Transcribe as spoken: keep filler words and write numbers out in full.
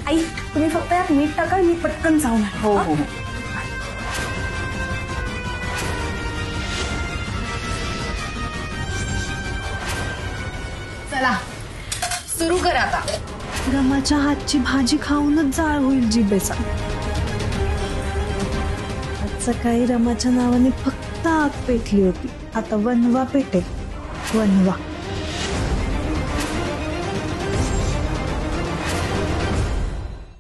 आई तुम्ही फक्त यात मीठ टाका, मी पटकन जाऊन आले. हो हो. चला सुरू कर आता. रमाच्या हातची भाजी खाऊनच जाळ होईल जिभेचा. आज सकाळी रमाच्या नावाने फक्त आग पेटली होती, आता वनवा पेटेल. वनवा.